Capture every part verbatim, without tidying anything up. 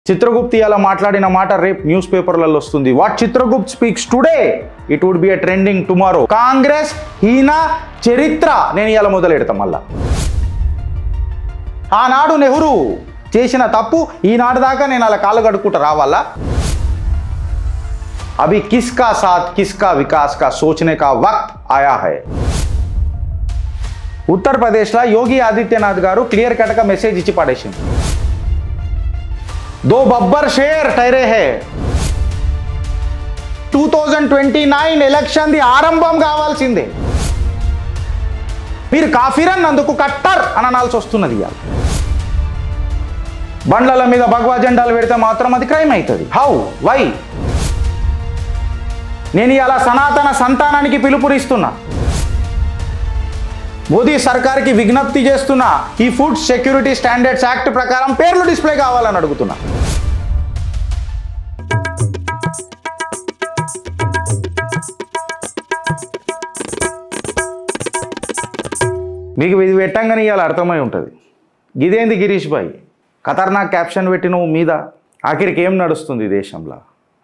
చిత్రగుప్త ఇలా మాట్లాడిన మాట రేపు న్యూస్ పేపర్లలో వస్తుంది. What Chitragupta speaks today it would be a trending tomorrow. Congress హీన చరిత్ర నేను ఇలా మొదలెడతాం. మళ్ళా ఆనాడు నెహ్రూ చేసిన తప్పు ఈనాడు దాకా నేను అలా కాళ్ళు కడుక్కుంటూ రావాలా? अभी किसका साथ किसका विकास का सोचने का वक्त आया है. उत्तर प्रदेश ला योगी आदित्यनाथ गारू क्लियर कट का मेसेज इచ్చి పడేసింది. दो बब्बर शेर ठहरे हैं. Two thousand twenty nine election ది ఆరంభం కావాల్సిందే. మీరు కాఫీర్ అన్నందుకు కట్టర్ అనాల్సి వస్తున్నది. ఇయాల బండ్ల మీద భగవా జెండాలు పెడితే మాత్రం అది క్రైమ్ అవుతుంది. How why? నేను ఇలా సనాతన సంతానానికి పిలుపునిస్తున్నా. మోదీ సర్కార్కి విజ్ఞప్తి చేస్తున్నా. ఈ ఫుడ్ సెక్యూరిటీ స్టాండర్డ్స్ యాక్ట్ ప్రకారం పేర్లు డిస్ప్లే కావాలని అడుగుతున్నా. మీకు ఇది పెట్టంగానే ఇవాళ అర్థమై ఉంటుంది. ఇదేంది గిరీష్ భాయ్ ఖతర్నాక్ క్యాప్షన్ పెట్టి నువ్వు మీద ఆఖరికి ఏం నడుస్తుంది దేశంలో?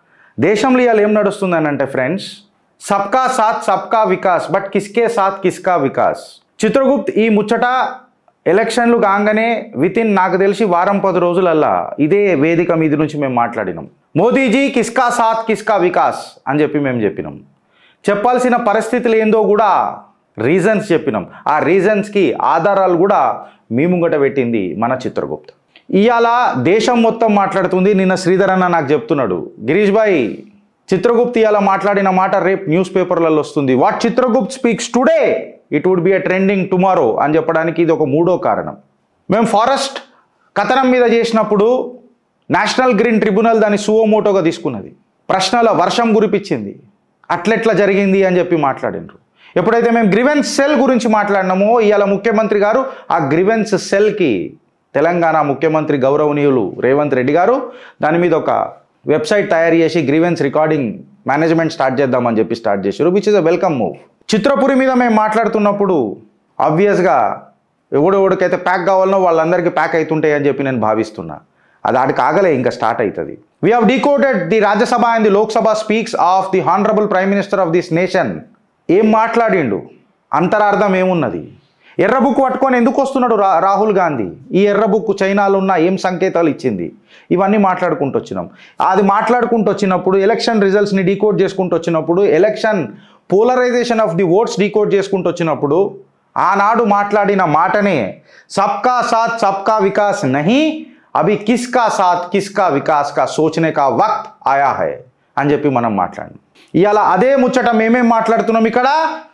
దేశంలో ఇవాళ ఏం నడుస్తుంది అని అంటే ఫ్రెండ్స్, సబ్కా సాత్ సబ్కా వికాస్, బట్ కిస్కే సాత్ కిస్కా వికాస్. చిత్రగుప్త్ ఈ ముచ్చట ఎలక్షన్లు కాగానే విత్ ఇన్ నాకు తెలిసి వారం పది రోజులల్లా ఇదే వేదిక మీద నుంచి మేము మాట్లాడినాం. మోదీజీ కిస్కా సాత్ కిస్కా వికాస్ అని చెప్పి మేము చెప్పినాం. చెప్పాల్సిన పరిస్థితులు ఏందో కూడా రీజన్స్ చెప్పినాం. ఆ రీజన్స్కి ఆధారాలు కూడా మీ ముంగట పెట్టింది మన చిత్రగుప్త్. ఇవాళ దేశం మొత్తం మాట్లాడుతుంది. నిన్న శ్రీధర్ అన్న నాకు చెప్తున్నాడు, గిరీష్ భాయ్ చిత్రగుప్త ఇలా మాట్లాడిన మాట రేపు న్యూస్ పేపర్లలో వస్తుంది. What Chitragupta speaks today it would be a trending tomorrow అని చెప్పడానికి ఇది ఒక మూడో కారణం. మేము ఫారెస్ట్ కథనం మీద చేసినప్పుడు నేషనల్ గ్రీన్ ట్రిబ్యునల్ దాన్ని సువోమోటోగా తీసుకున్నది. ప్రశ్నల వర్షం కురిపించింది. అట్లెట్లా జరిగింది అని చెప్పి మాట్లాడినారు. ఎప్పుడైతే మేము గ్రీవెన్స్ సెల్ గురించి మాట్లాడినామో ఇవాళ ముఖ్యమంత్రి గారు ఆ గ్రీవెన్స్ సెల్కి తెలంగాణ ముఖ్యమంత్రి గౌరవనీయులు రేవంత్ రెడ్డి గారు దాని మీద ఒక వెబ్సైట్ తయారు చేసి గ్రీవెన్స్ రికార్డింగ్ మేనేజ్మెంట్ స్టార్ట్ చేద్దామని చెప్పి స్టార్ట్ చేశారు, which is a welcome move. Chitrapuri మీద మేము మాట్లాడుతున్నప్పుడు ఆబ్వియస్గా ఎవడెవడికైతే ప్యాక్ కావాలనో వాళ్ళందరికీ ప్యాక్ అవుతుంటాయి అని చెప్పి నేను భావిస్తున్నా. అది ఆడికి ఆగలే, ఇంకా స్టార్ట్ అవుతుంది. We have decoded the Rajya Sabha and the Lok Sabha speaks of the honourable prime minister of this nation. ఏం మాట్లాడిండు, అంతరార్థం ఏమున్నది, ఎర్ర బుక్ పట్టుకొని ఎందుకు వస్తున్నాడు రా రాహుల్ గాంధీ, ఈ ఎర్ర బుక్ చైనాలో ఉన్న ఏం సంకేతాలు ఇచ్చింది, ఇవన్నీ మాట్లాడుకుంటూ వచ్చినాం. అది మాట్లాడుకుంటూ వచ్చినప్పుడు ఎలక్షన్ రిజల్ట్స్ని డీకోడ్ చేసుకుంటూ వచ్చినప్పుడు election polarisation of the votes decode చేసుకుంటూ వచ్చినప్పుడు ఆనాడు మాట్లాడిన మాటనే సబ్కా సాత్ సబ్కా వికాస్ నహీ అభి కిస్కా సాత్ కిస్కా వికాస్ కా సోచనే కా వక్త్ ఆయా హై అని చెప్పి మనం మాట్లాడినాం. ఇవాళ అదే ముచ్చట మేమేం మాట్లాడుతున్నాం ఇక్కడ,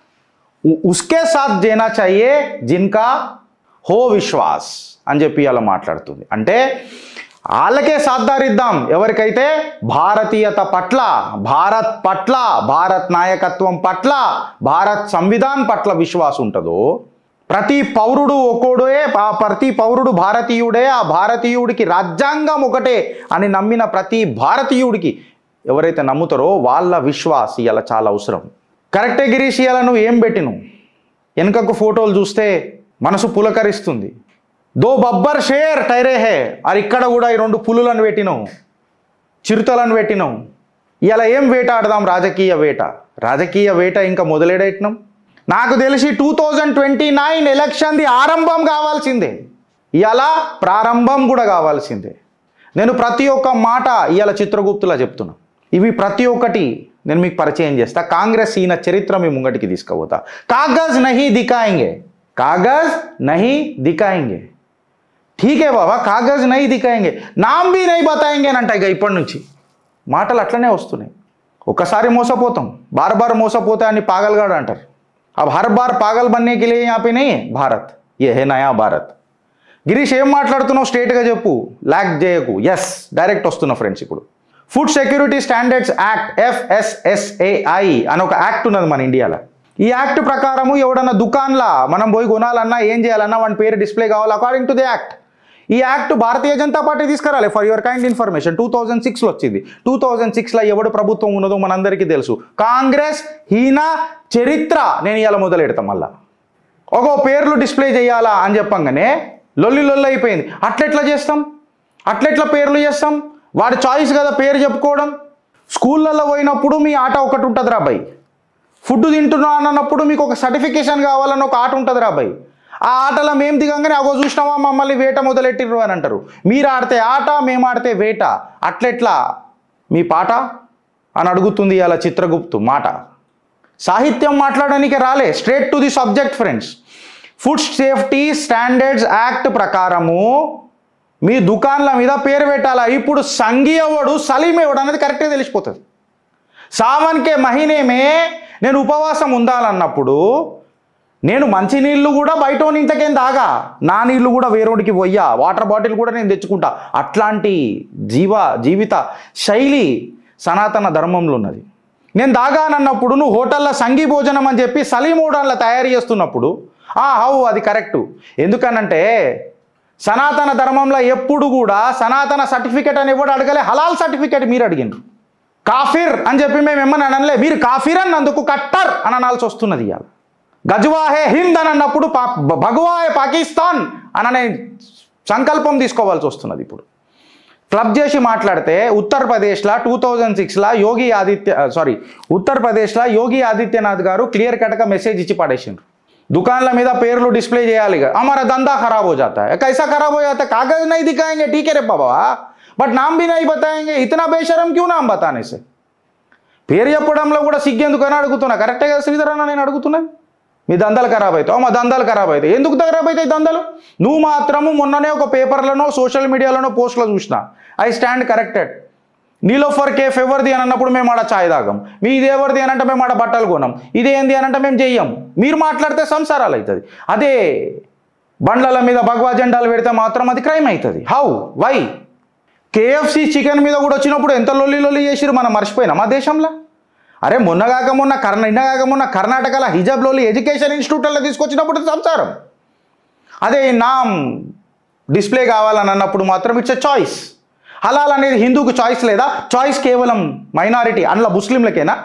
ఉస్కే సాత్ దేనా చాహియే జిన్కా హో విశ్వాస్ అని చెప్పి అలా మాట్లాడుతుంది. అంటే వాళ్ళకే సాధారిద్దాం ఎవరికైతే భారతీయత పట్ల, భారత్ పట్ల, భారత్ నాయకత్వం పట్ల, భారత్ సంవిధాన్ పట్ల విశ్వాసం ఉంటుందో, ప్రతి పౌరుడు ఒక్కోడే, ఆ ప్రతి పౌరుడు భారతీయుడే, ఆ భారతీయుడికి రాజ్యాంగం ఒకటే అని నమ్మిన ప్రతి భారతీయుడికి ఎవరైతే నమ్ముతారో వాళ్ళ విశ్వాస్ ఇలా చాలా అవసరం. కరెక్టే గిరీష్, ఇవాళ నువ్వు ఏం పెట్టినావు వెనుకకు ఫోటోలు చూస్తే మనసు పులకరిస్తుంది. దో బబ్బర్ షేర్ టైరే హే, అది ఇక్కడ కూడా ఈ రెండు పులులను పెట్టినావు, చిరుతలను పెట్టినావు. ఇలా ఏం వేట ఆడదాం, రాజకీయ వేట. రాజకీయ వేట ఇంకా మొదలెడేట్టినాం. నాకు తెలిసి టూ థౌజండ్ ట్వంటీ నైన్ ఎలక్షన్ది ఆరంభం కావాల్సిందే, ఇలా ప్రారంభం కూడా కావాల్సిందే. నేను ప్రతి ఒక్క మాట ఇవాళ చిత్రగుప్తులా చెప్తున్నా. ఇవి ప్రతి ఒక్కటి నేను మీకు పరిచయం చేస్తా. కాంగ్రెస్ ఈయన చరిత్ర మీ ముంగటికి తీసుకుపోతా. కాగజ్ నహీ దిఖాయింగే, కాగజ్ నహీ దిఖాయింగే, ఠీకే బాబా, కాగజ్ నహీ దిఖాయింగే, నామ్ భీ నహీ బతాయింగే అని అంటాయి. ఇక ఇప్పటి నుంచి మాటలు అట్లనే వస్తున్నాయి. ఒకసారి మోసపోతాం, బార్ బార్ మోసపోతా అని పాగల్గాడు అంటారు. अब हर बार पागल बनने के लिए यहाँ पे नहीं है भारत, ये है नया भारत. గిరీష్ ఏం మాట్లాడుతున్నావు స్ట్రేట్గా చెప్పు, ల్యాక్ చేయకు. ఎస్, డైరెక్ట్ వస్తున్నా ఫ్రెండ్స్. ఇప్పుడు food security standards act F S S A I అని ఒక యాక్ట్ ఉన్నది మన ఇండియాలో. ఈ యాక్ట్ ప్రకారము ఎవడన్నా దుకాన్లా మనం పోయి కొనాలన్నా ఏం చేయాలన్నా వాడి పేరు డిస్ప్లే కావాలి అకార్డింగ్ టు ది యాక్ట్. ఈ యాక్ట్ భారతీయ జనతా పార్టీ తీసుకురాలి. For your kind information two thousand సిక్స్లో వచ్చింది. టూ థౌజండ్ సిక్స్లో ఎవడు ప్రభుత్వం ఉన్నదో మనందరికీ తెలుసు. కాంగ్రెస్ హీన చరిత్ర నేను ఇలా మొదలెడతాం. మళ్ళా ఒక పేర్లు డిస్ప్లే చేయాలా అని చెప్పంగానే లొల్లి లొల్లి అయిపోయింది. అట్లెట్లా చేస్తాం, అట్లెట్లా పేర్లు చేస్తాం, వాడి చాయిస్ కదా పేరు చెప్పుకోవడం. స్కూళ్ళల్లో పోయినప్పుడు మీ ఆట ఒకటి ఉంటుంది రా భయ్, ఫుడ్ తింటున్నాను అన్నప్పుడు మీకు ఒక సర్టిఫికేషన్ కావాలని ఒక ఆట ఉంటుంది రా భయ్. ఆ ఆటలో మేము దిగంగానే అగో చూసినావా మమ్మల్ని వేట మొదలెట్టిర్రు అని అంటారు. మీరు ఆడితే ఆట, మేము ఆడితే వేట, అట్లెట్లా మీ పాట అని అడుగుతుంది అలా చిత్రగుప్తు మాట. సాహిత్యం మాట్లాడడానికి రాలే, straight to the subject friends. Food safety standards act ప్రకారము మీ దుకాన్ల మీద పేరు పెట్టాలా. ఇప్పుడు సంఘీ ఎవడు సలీం ఎవడు అనేది కరెక్ట్గా తెలిసిపోతుంది. సావన్కే మహినేమే నేను ఉపవాసం ఉండాలన్నప్పుడు నేను మంచినీళ్ళు కూడా బయట ఇంతకేం తాగా, నా నీళ్ళు కూడా వేరోడికి పోయ్యా, వాటర్ బాటిల్ కూడా నేను తెచ్చుకుంటా. అట్లాంటి జీవ జీవిత శైలి సనాతన ధర్మంలో ఉన్నది. నేను దాగానన్నప్పుడు నువ్వు హోటల్లో సంఘీ భోజనం అని చెప్పి సలీం ఓడాన్లో తయారు చేస్తున్నప్పుడు హౌ అది కరెక్టు. ఎందుకనంటే సనాతన ధర్మంలో ఎప్పుడు కూడా సనాతన సర్టిఫికెట్ అని ఎవడు అడగలే, హలాల్ సర్టిఫికెట్ మీరు అడిగినారు. కాఫిర్ అని చెప్పి మేము ఏమని అనలే, మీరు కాఫిర్ అన్నందుకు కట్టర్ అని అనాల్సి వస్తున్నది. ఇవాళ గజ్వాహే హింద్ అని అన్నప్పుడు పా భగవాహే పాకిస్తాన్ అననే సంకల్పం తీసుకోవాల్సి వస్తున్నది. ఇప్పుడు క్లబ్ చేసి మాట్లాడితే ఉత్తరప్రదేశ్లో టూ థౌజండ్ సిక్స్లో యోగి ఆదిత్య సారీ ఉత్తరప్రదేశ్లో యోగి ఆదిత్యనాథ్ గారు క్లియర్ కట్గా మెసేజ్ ఇచ్చి పడేసిండ్రు. दुकान మీద పేర్లు డిస్ప్లే చేయాలి. हमारा धंधा खराब हो जाता है. कैसा खराब हो जाता है? कागज नहीं दिखाएंगे ठीक है रे बाबा, बट नाम भी नहीं बताएंगे. इतना बेशरम क्यों नाम बताने से? పేరు చెప్పడంలో కూడా సిగ్గెందుకని అడుగుతున్నా. కరెక్టే కదా శ్రీధర్ అన్న, నేను అడుగుతున్నాను. మీ దందాలు ఖరాబ్ అవుతావు, మా దందాలు ఖరాబ్ అవుతాయి. ఎందుకు ఖరాబ్ అవుతాయి దందాలు? నువ్వు మాత్రము మొన్ననే ఒక పేపర్లోనో సోషల్ మీడియాలోనో పోస్ట్లో చూసిన, I stand corrected. Niloufer cafe ఎవరిది అని అన్నప్పుడు మేము ఆడ ఛాయ్ తాగం, మీ ఇది ఎవరిది అని అంటే మేము ఆడ బట్టలు కొనం, ఇదేంది అని అంటే మేము చెయ్యం. మీరు మాట్లాడితే సంసారాలు అవుతుంది. అదే బండ్ల మీద భగవా జెండాలు పెడితే మాత్రం అది క్రైమ్ అవుతుంది. How why? కేఎఫ్సి చికెన్ మీద కూడా వచ్చినప్పుడు ఎంత లొల్లి లొల్లి చేసిరు, మనం మర్చిపోయినా మా దేశంలో. అరే మొన్నగాక మొన్న కర్ణ నిన్నగాక మొన్న కర్ణాటకలో హిజాబ్ లొల్లి ఎడ్యుకేషన్ ఇన్స్టిట్యూట్లలో తీసుకొచ్చినప్పుడు సంసారం. అదే నామ్ డిస్ప్లే కావాలని అన్నప్పుడు మాత్రం ఇట్స్ ఎ చాయిస్. హలాల్ అనేది హిందూకు చాయిస్ లేదా? చాయిస్ కేవలం మైనారిటీ అందులో ముస్లింలకేనా?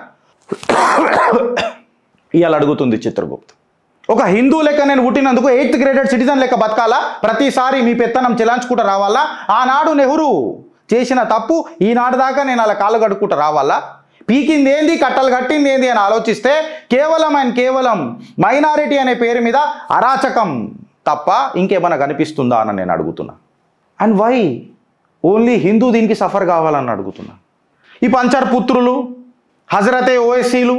ఇవాళ అడుగుతుంది చిత్రగుప్తు. ఒక హిందూ లెక్క నేను పుట్టినందుకు ఎయిత్ గ్రేడెడ్ సిటిజన్ లెక్క బతకాలా? ప్రతిసారి మీ పెత్తనం చెలాంచుకుంటూ రావాలా? ఆనాడు నెహ్రూ చేసిన తప్పు ఈనాడు దాకా నేను అలా కాళ్ళు కడుక్కుంటూ రావాలా? పీకింది ఏంది, కట్టలు కట్టింది ఏంది అని ఆలోచిస్తే కేవలం అండ్ కేవలం మైనారిటీ అనే పేరు మీద అరాచకం తప్ప ఇంకేమైనా కనిపిస్తుందా అని నేను అడుగుతున్నా. అండ్ వై ఓన్లీ హిందూ దీనికి సఫర్ కావాలని అడుగుతున్నా. ఈ పంచర్ పుత్రులు, హజరతే ఓఎస్సీలు,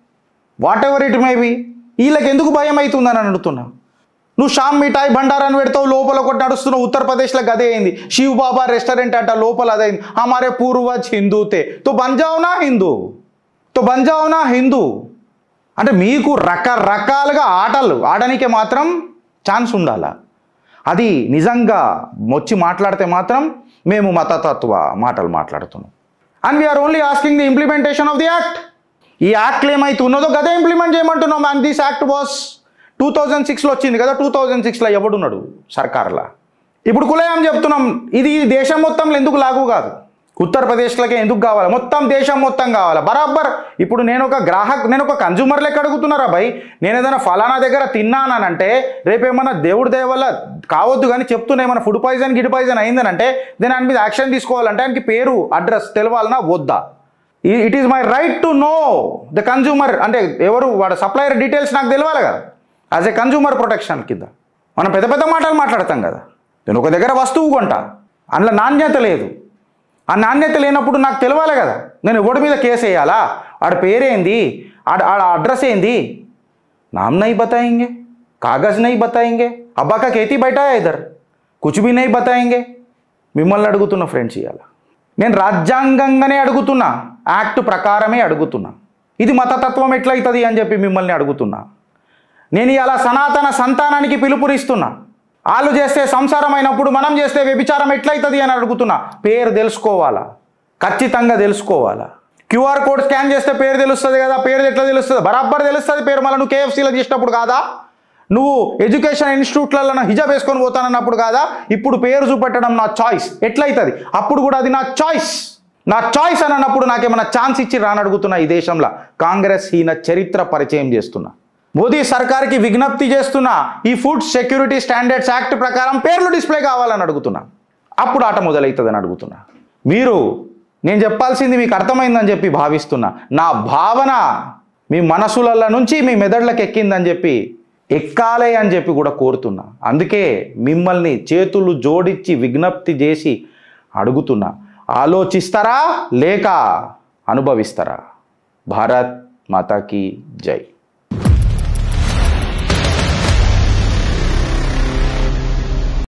whatever it may be, వీళ్ళకి ఎందుకు భయం అవుతుందని అడుగుతున్నా. నువ్వు షామ్ మిఠాయి బండారాన్ని పెడతావు, లోపల ఒకటి నడుస్తున్నావు. ఉత్తరప్రదేశ్లో గదే అయింది. శివ్ బాబా రెస్టారెంట్ అంట, లోపల అదైంది. హమారే పూర్వజ్ హిందూతే తో బంజావునా హిందూ, తో బంజావునా హిందూ. అంటే మీకు రకరకాలుగా ఆటలు ఆడడానికి మాత్రం ఛాన్స్ ఉండాలా. అది నిజంగా వచ్చి మాట్లాడితే మాత్రం మేము మతతత్వ మాటలు మాట్లాడుతున్నాం. And we are only asking the implementation of the act. ఈ యాక్ట్లు ఏమైతే ఉన్నదో గదే ఇంప్లిమెంట్ చేయమంటున్నాం. And this act was two thousand సిక్స్లో వచ్చింది కదా. టూ థౌజండ్ సిక్స్లో ఎవడున్నాడు సర్కార్లా? ఇప్పుడు కులయాం చెప్తున్నాం. ఇది దేశం మొత్తంలో ఎందుకు లాగు కాదు, ఉత్తరప్రదేశ్లకే ఎందుకు కావాలి? మొత్తం దేశం మొత్తం కావాలి బరాబర్. ఇప్పుడు నేను ఒక గ్రాహక్, నేను ఒక కన్జ్యూమర్ లెక్క అడుగుతున్నారా భయ్? నేను ఏదైనా ఫలానా దగ్గర తిన్నానంటే రేపేమన్నా దేవుడి దయ వల్ల కావద్దు కానీ చెప్తున్నా ఏమైనా ఫుడ్ పాయిజన్ గిడ్ పాయిజన్ అయిందనంటే దాని ఆయన మీద యాక్షన్ తీసుకోవాలంటే ఆయనకి పేరు అడ్రస్ తెలవాలన్నా వద్దా? It is my right to know the consumer. అంటే ఎవరు వాడు సప్లయర్ డీటెయిల్స్ నాకు తెలియాలి కదా. యాజ్ ఏ కన్జ్యూమర్ ప్రొటెక్షన్ కింద మనం పెద్ద పెద్ద మాటలు మాట్లాడతాం కదా. నేను ఒక దగ్గర వస్తువు కొంటా, అందులో నాణ్యత లేదు. ఆ నాణ్యత లేనప్పుడు నాకు తెలియాలి కదా. నేను ఎవడి మీద కేసు వేయాలా? ఆడ పేరేంది, ఆడ ఆడ అడ్రస్ ఏంది? నామ్ నహీ బతాయింగే, కాగజ్ నహీ బతాయింగే, అబ్బా కా కేతీ బైఠా హై ఇధర్, కుచ్ భీ నహీ బతాయింగే. మిమ్మల్ని అడుగుతున్నా ఫ్రెండ్స్, ఇవాళ నేను రాజ్యాంగంగానే అడుగుతున్నా, యాక్ట్ ప్రకారమే అడుగుతున్నా. ఇది మతతత్వం ఎట్లయితుంది అని చెప్పి మిమ్మల్ని అడుగుతున్నా. నేను ఇలా సనాతన సంతానానికి పిలుపునిస్తున్నా. వాళ్ళు చేస్తే సంసారం అయినప్పుడు మనం చేస్తే వ్యభిచారం ఎట్లయితుంది అని అడుగుతున్నా. పేరు తెలుసుకోవాలా, ఖచ్చితంగా తెలుసుకోవాలా. క్యూఆర్ కోడ్ స్కాన్ చేస్తే పేరు తెలుస్తుంది కదా. పేరు ఎట్లా తెలుస్తుంది? బరాబర్ తెలుస్తుంది పేరు. మళ్ళీ నువ్వు కేఎఫ్సీలో చేసినప్పుడు కాదా? నువ్వు ఎడ్యుకేషన్ ఇన్స్టిట్యూట్లలో హిజాబ్ వేసుకొని పోతానన్నప్పుడు కాదా? ఇప్పుడు పేరు చూపెట్టడం నా చాయిస్ ఎట్లయితుంది? అప్పుడు కూడా అది నా చాయిస్. నా చాయిస్ అని అన్నప్పుడు నాకేమైనా ఛాన్స్ ఇచ్చి రాని అడుగుతున్నా. ఈ దేశంలో కాంగ్రెస్ హీన చరిత్ర పరిచయం చేస్తున్నా. మోదీ సర్కార్కి విజ్ఞప్తి చేస్తున్నా, ఈ ఫుడ్ సెక్యూరిటీ స్టాండర్డ్స్ యాక్ట్ ప్రకారం పేర్లు డిస్ప్లే కావాలని అడుగుతున్నా. అప్పుడు ఆట మొదలవుతుందని అడుగుతున్నా. మీరు నేను చెప్పాల్సింది మీకు అర్థమైందని చెప్పి భావిస్తున్నా. నా భావన మీ మనసుల నుంచి మీ మెదడులకు ఎక్కిందని చెప్పి ఎక్కాలే అని చెప్పి కూడా కోరుతున్నా. అందుకే మిమ్మల్ని చేతులు జోడించి విజ్ఞప్తి చేసి అడుగుతున్నా, ఆలోచిస్తారా లేక అనుభవిస్తారా? భారత్ మాతాకి జై.